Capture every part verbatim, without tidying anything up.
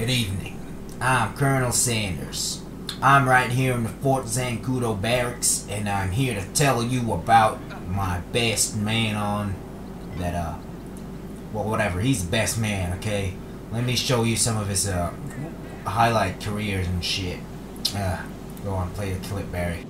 Good evening. I'm Colonel Sanders. I'm right here in the Fort Zancudo barracks, and I'm here to tell you about my best man on that, uh, well, whatever. He's the best man, okay? Let me show you some of his, uh, highlight careers and shit. Uh, go on, play the clip, Barry.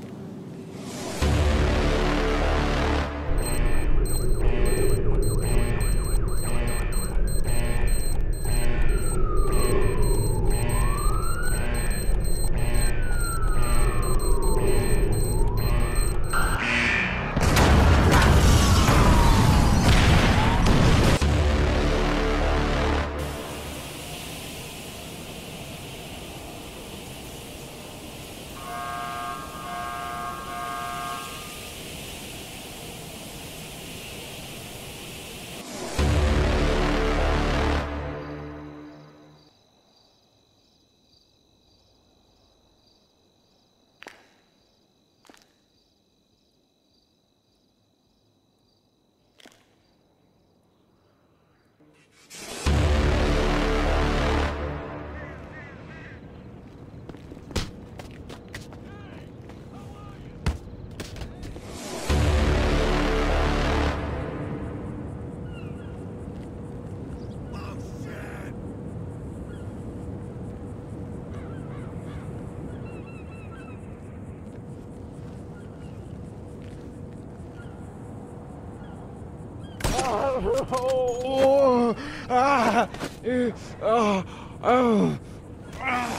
Oh, ah, oh, oh, ah.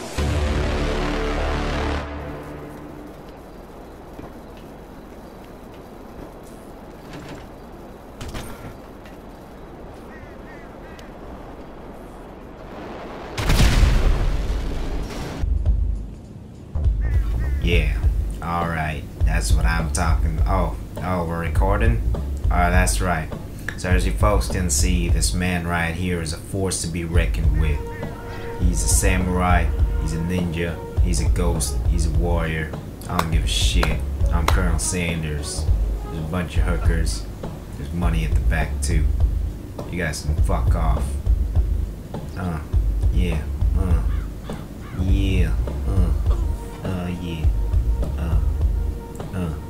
Yeah, alright, that's what I'm talking. Oh, oh, we're recording? Alright, that's right. So as you folks can see, this man right here is a force to be reckoned with. He's a samurai, he's a ninja, he's a ghost, he's a warrior. I don't give a shit. I'm Colonel Sanders. There's a bunch of hookers. There's money at the back too. You guys can fuck off. Uh, yeah, uh, yeah, uh, uh, yeah, uh, uh.